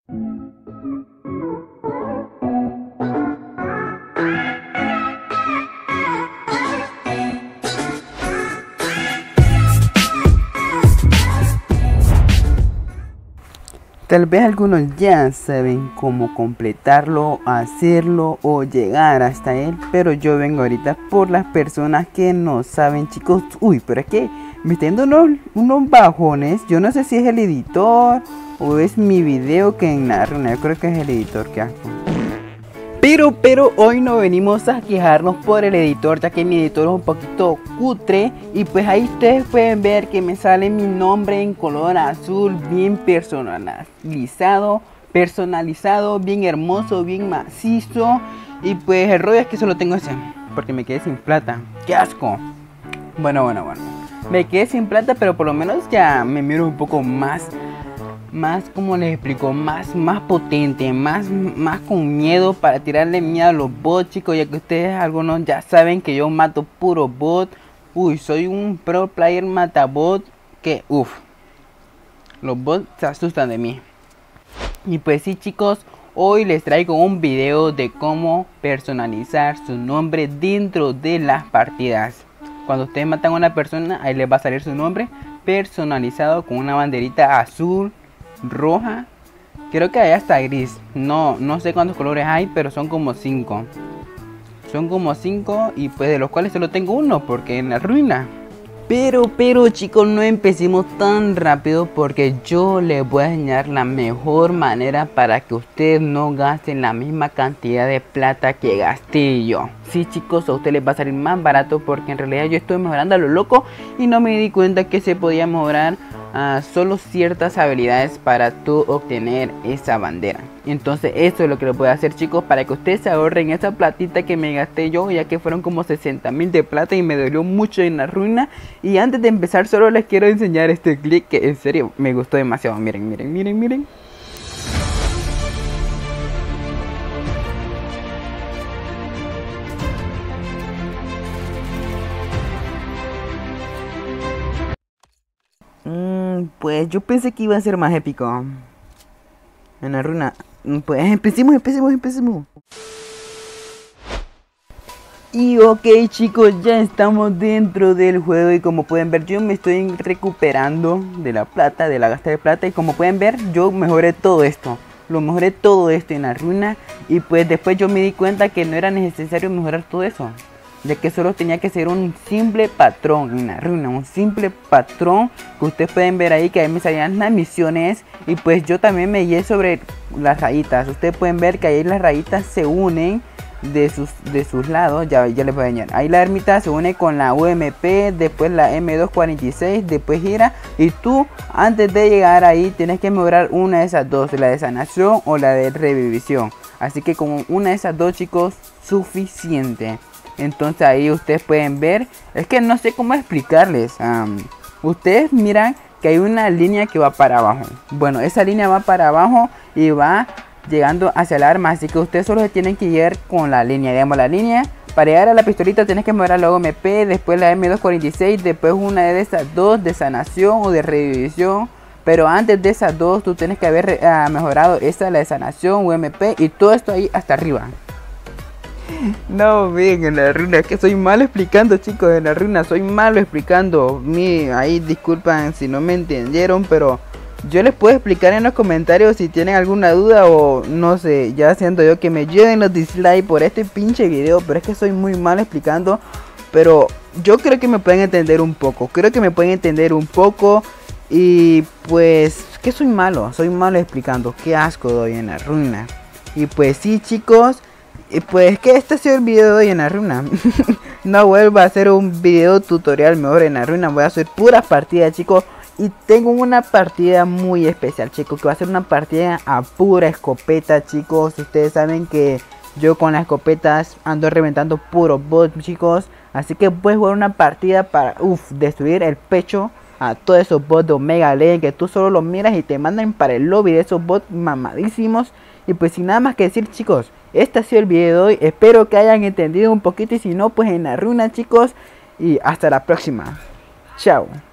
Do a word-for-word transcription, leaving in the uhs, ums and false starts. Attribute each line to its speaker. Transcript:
Speaker 1: Tal vez algunos ya saben cómo completarlo, hacerlo o llegar hasta él, pero yo vengo ahorita por las personas que no saben, chicos. Uy, pero es que me están dando unos, unos bajones. Yo no sé si es el editor o es mi video que en la runa. Yo creo que es el editor, que asco. Pero, pero hoy no venimos a quejarnos por el editor, ya que mi editor es un poquito cutre. Y pues ahí ustedes pueden ver que me sale mi nombre en color azul, bien personalizado, personalizado, bien hermoso, bien macizo. Y pues el rollo es que solo tengo ese, porque me quedé sin plata. ¡Qué asco! Bueno, bueno, bueno. Me quedé sin plata, pero por lo menos ya me miro un poco más... Más, como les explico, más, más potente, más, más con miedo, para tirarle miedo a los bots, chicos, ya que ustedes algunos ya saben que yo mato puro bot. Uy, soy un pro player matabot que, uff, los bots se asustan de mí. Y pues sí, chicos, hoy les traigo un video de cómo personalizar su nombre dentro de las partidas. Cuando ustedes matan a una persona, ahí les va a salir su nombre personalizado con una banderita azul, roja, creo que hay hasta gris. No, no sé cuántos colores hay, pero son como cinco. Son como cinco y pues de los cuales solo tengo uno porque en la ruina. Pero, pero chicos, no empecemos tan rápido, porque yo les voy a enseñar la mejor manera para que ustedes no gasten la misma cantidad de plata que gasté yo. Sí, chicos, a ustedes les va a salir más barato, porque en realidad yo estoy mejorando a lo loco y no me di cuenta que se podía mejorar uh, solo ciertas habilidades para tú obtener esa bandera. Entonces eso es lo que les voy a hacer, chicos, para que ustedes se ahorren esa platita que me gasté yo, ya que fueron como sesenta mil de plata y me dolió mucho en la ruina. Y antes de empezar solo les quiero enseñar este clip que en serio me gustó demasiado. Miren, miren, miren, miren. Mm, pues yo pensé que iba a ser más épico. En la ruina. Pues empecemos, empecemos, empecemos. Y ok, chicos, ya estamos dentro del juego. Y como pueden ver, yo me estoy recuperando de la plata, de la gasta de plata. Y como pueden ver, yo mejoré todo esto. Lo mejoré todo esto en la ruina. Y pues después yo me di cuenta que no era necesario mejorar todo eso, ya que solo tenía que ser un simple patrón en la ruina, un simple patrón que ustedes pueden ver ahí, que ahí me salían las misiones. Y pues yo también me guié sobre las rayitas. Ustedes pueden ver que ahí las rayitas se unen de sus, de sus lados. Ya, ya les voy a enseñar. Ahí la ermita se une con la U M P, después la M doscientos cuarenta y seis, después gira. Y tú antes de llegar ahí tienes que mejorar una de esas dos, la de sanación o la de revivisión. Así que con una de esas dos, chicos, suficiente. Entonces ahí ustedes pueden ver, es que no sé cómo explicarles. Um, ustedes miran que hay una línea que va para abajo. Bueno, esa línea va para abajo y va llegando hacia el arma. Así que ustedes solo se tienen que ir con la línea. Digamos, la línea, para llegar a la pistolita tienes que mejorar la U M P, después la M doscientos cuarenta y seis, después una de esas dos de sanación o de revivisión. Pero antes de esas dos tú tienes que haber uh, mejorado esa, la de sanación, U M P, y todo esto ahí hasta arriba. No, bien, en la ruina, que soy malo explicando, chicos. En la ruina soy malo explicando. Mi, ahí disculpan si no me entendieron, pero yo les puedo explicar en los comentarios si tienen alguna duda, o no sé, ya siento yo que me lleven los dislikes por este pinche video. Pero es que soy muy malo explicando, pero yo creo que me pueden entender un poco. Creo que me pueden entender un poco. Y pues, que soy malo, soy malo explicando. Qué asco doy en la ruina. Y pues sí, chicos, y pues que este ha sido el video de hoy en la ruina. No vuelvo a hacer un video tutorial mejor en la ruina. Voy a hacer puras partidas, chicos. Y tengo una partida muy especial, chicos, que va a ser una partida a pura escopeta, chicos. Ustedes saben que yo con las escopetas ando reventando puros bots, chicos. Así que voy a jugar una partida para uf, destruir el pecho a todos esos bots de Omega Legend, que tú solo los miras y te mandan para el lobby de esos bots mamadísimos. Y pues sin nada más que decir, chicos, este ha sido el video de hoy. Espero que hayan entendido un poquito, y si no, pues en la ruina, chicos. Y hasta la próxima. Chao.